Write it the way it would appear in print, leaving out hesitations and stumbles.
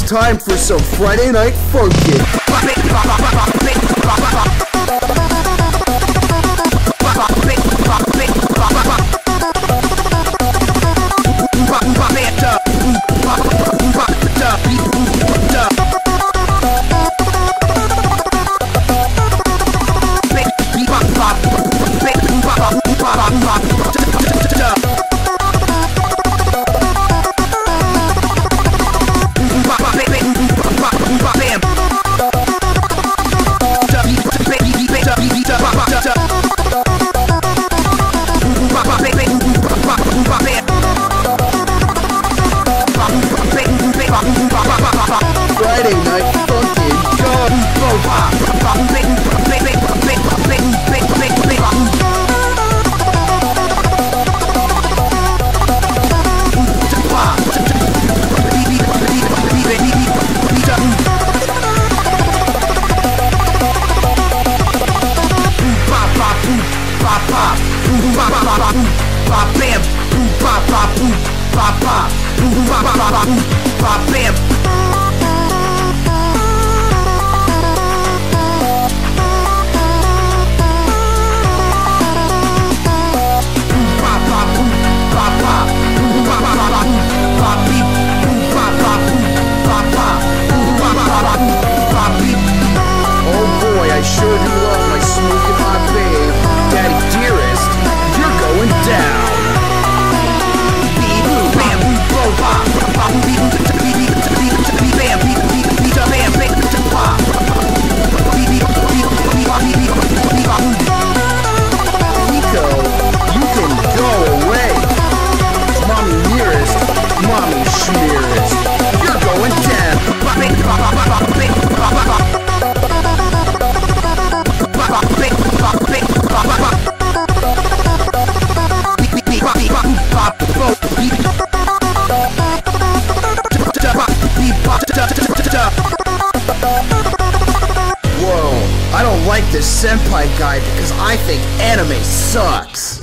time for some Friday Night Funkin'. Friday Night Funkin', oh boy, I sure do love my smoking hot babe. Daddy dearest, you're going down. Nico, you can go away. Mommy nearest, mommy schmearest. You're going down. Whoa, I don't like this senpai guy because I think anime sucks.